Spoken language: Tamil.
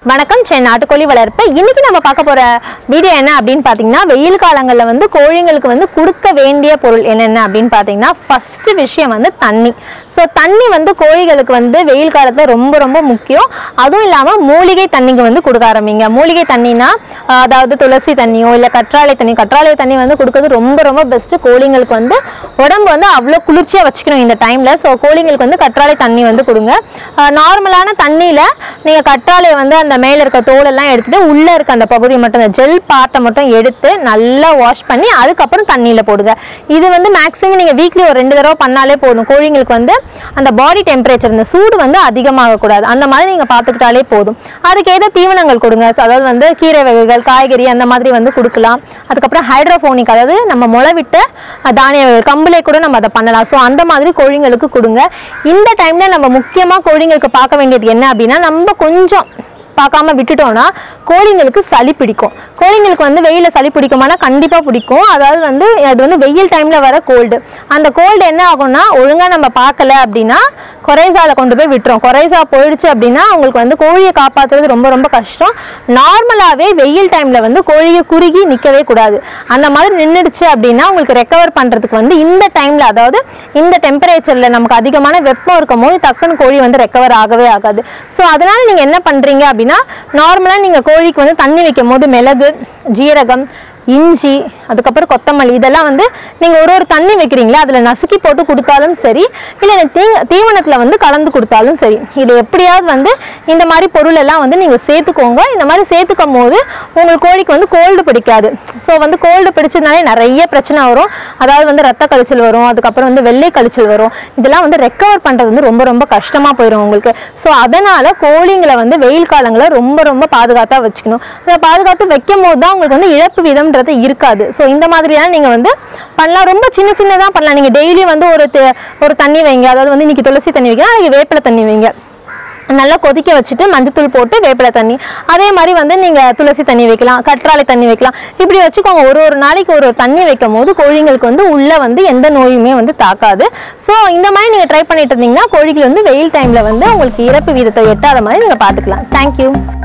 வணக்கம் சென்னை நாட்டுக்கோழி வளர்ப்பு. இன்னைக்கு நம்ம பார்க்க போற வீடியோ என்ன அப்படின்னு பாத்தீங்கன்னா, வெயில் காலங்கள்ல வந்து கோழிங்களுக்கு வந்து கொடுக்க வேண்டிய பொருள் என்னென்ன அப்படின்னு பாத்தீங்கன்னா, ஃபர்ஸ்ட் விஷயம் வந்து தண்ணி. ஸோ தண்ணி வந்து கோழிகளுக்கு வந்து வெயில் காலத்துல ரொம்ப ரொம்ப முக்கியம். அதுவும் இல்லாம மூலிகை தண்ணிக்கு வந்து கொடுக்க ஆரம்பிங்க. மூலிகை தண்ணினா அதாவது துளசி தண்ணியோ இல்லை கற்றாழை தண்ணி வந்து கொடுக்கறது ரொம்ப ரொம்ப பெஸ்ட். கோழிங்களுக்கு வந்து உடம்பு வந்து அவ்வளோ குளிர்ச்சியா வச்சுக்கணும் இந்த டைம்ல. ஸோ கோழிங்களுக்கு வந்து கற்றாழை தண்ணி வந்து கொடுங்க. நார்மலான தண்ணியில நீங்க கற்றாழை வந்து அந்த மேல இருக்க தோலெல்லாம் எடுத்துட்டு உள்ள இருக்க அந்த பகுதி மட்டும் அந்த ஜெல் பார்ட்டை மட்டும் எடுத்து நல்லா வாஷ் பண்ணி அதுக்கப்புறம் தண்ணியில போடுங்க. இது வந்து மேக்ஸிமம் நீங்க வீக்லி ஒரு 2 தடவை பண்ணாலே போதும். கோழிங்களுக்கு வந்து அந்த பாடி டெம்பரேச்சர் இந்த சூடு வந்து அதிகமாக கூடாது. அந்த மாதிரி நீங்க பார்த்துக்கிட்டாலே போதும். அதுக்கு ஏதோ தீவனங்கள் கொடுங்க. அதாவது வந்து கீரை வகைகள், காய்கறி அந்த மாதிரி வந்து கொடுக்கலாம். அதுக்கப்புறம் ஹைட்ரோஃபோனிக், அதாவது நம்ம முளைவிட்ட தானிய கம்புலே கூட நம்ம அதை பண்ணலாம். ஸோ அந்த மாதிரி கோழிங்களுக்கு கொடுங்க. இந்த டைம்ல நம்ம முக்கியமா கோழிங்களுக்கு பார்க்க வேண்டியது என்ன அப்படின்னா, நம்ம கொஞ்சம் பார்க்காம விட்டுட்டோம்னா கோழிங்களுக்கு சளி பிடிக்கும். கோழிங்களுக்கு வந்து வெயில சளி பிடிக்குமானா கண்டிப்பாக பிடிக்கும். அதாவது வந்து அது வந்து வெயில் டைம்ல வர கோல்டு. அந்த கோல்டு என்ன ஆகும்னா, ஒழுங்கா நம்ம பார்க்கல அப்படின்னா கொரைசால கொண்டு போய் விட்டுரும். கொரைசா போயிடுச்சு அப்படின்னா உங்களுக்கு வந்து கோழியை காப்பாற்றுறது ரொம்ப ரொம்ப கஷ்டம். நார்மலாகவே வெயில் டைம்ல வந்து கோழியை குறுகி நிற்கவே கூடாது. அந்த மாதிரி நின்றுடுச்சு அப்படின்னா உங்களுக்கு ரெக்கவர் பண்ணுறதுக்கு வந்து இந்த டைம்ல, அதாவது இந்த டெம்பரேச்சர்ல நமக்கு அதிகமான வெப்பம் இருக்கும் போது டக்குன்னு கோழி வந்து ரெக்கவர் ஆகவே ஆகாது. ஸோ அதனால நீங்க என்ன பண்றீங்க அப்படின்னா, நார்மலா நீங்க கோழிக்கு வந்து தண்ணி வைக்கும் போது மிளகு, ஜீரகம், இஞ்சி, அதுக்கப்புறம் கொத்தமல்லி இதெல்லாம் வந்து நீங்க ஒரு தண்ணி வைக்கிறீங்களா அதுல நசுக்கி போட்டு கொடுத்தாலும் சரி, இல்லை தீவனத்துல வந்து கலந்து கொடுத்தாலும் சரி, இது எப்படியாவது வந்து இந்த மாதிரி பொருள் எல்லாம் வந்து நீங்க சேர்த்துக்கோங்க. இந்த மாதிரி சேர்த்துக்கும் போது உங்களுக்கு கோழிக்கு வந்து கோல்டு பிடிக்காது. ஸோ வந்து கோல்டு பிடிச்சதுனாலே நிறைய பிரச்சனை வரும். அதாவது வந்து ரத்த கழிச்சல் வரும், அதுக்கப்புறம் வந்து வெள்ளை கழிச்சல் வரும். இதெல்லாம் வந்து ரெக்கவர் பண்றது வந்து ரொம்ப ரொம்ப கஷ்டமா போயிடும் உங்களுக்கு. ஸோ அதனால கோழிங்களை வந்து வெயில் காலங்களை ரொம்ப ரொம்ப பாதுகாத்தா வச்சுக்கணும். அதை பாதுகாத்து வைக்கும் போது தான் உங்களுக்கு வந்து இழப்பு வீதம் இருக்காது. ஸோ இந்த மாதிரியான நீங்க வந்து பண்ணலாம். ரொம்ப சின்ன சின்னதான் பண்ணலாம். நீங்க டெய்லி வந்து ஒரு தண்ணி வைங்க. அதாவது வந்து இன்னைக்கு துளசி தண்ணி வைங்க, நாளைக்கு வேப்பிலை தண்ணி வைங்க. நல்லா கொதிக்க வச்சுட்டு மஞ்சத்தூள் போட்டு வேப்பிலை தண்ணி, அதே மாதிரி வந்து நீங்க துளசி தண்ணி வைக்கலாம், கற்றாழை தண்ணி வைக்கலாம். இப்படி வச்சுக்கோங்க. ஒரு நாளைக்கு ஒரு தண்ணி வைக்கும் போது கோழிங்களுக்கு வந்து உள்ள வந்து எந்த நோயுமே வந்து தாக்காது. ஸோ இந்த மாதிரி நீங்க ட்ரை பண்ணிட்டு இருந்தீங்கன்னா கோழிகள் வந்து வெயில் டைம்ல வந்து உங்களுக்கு இறப்பு வீதத்தை எட்டாத மாதிரி நீங்க பாத்துக்கலாம். தேங்க்யூ.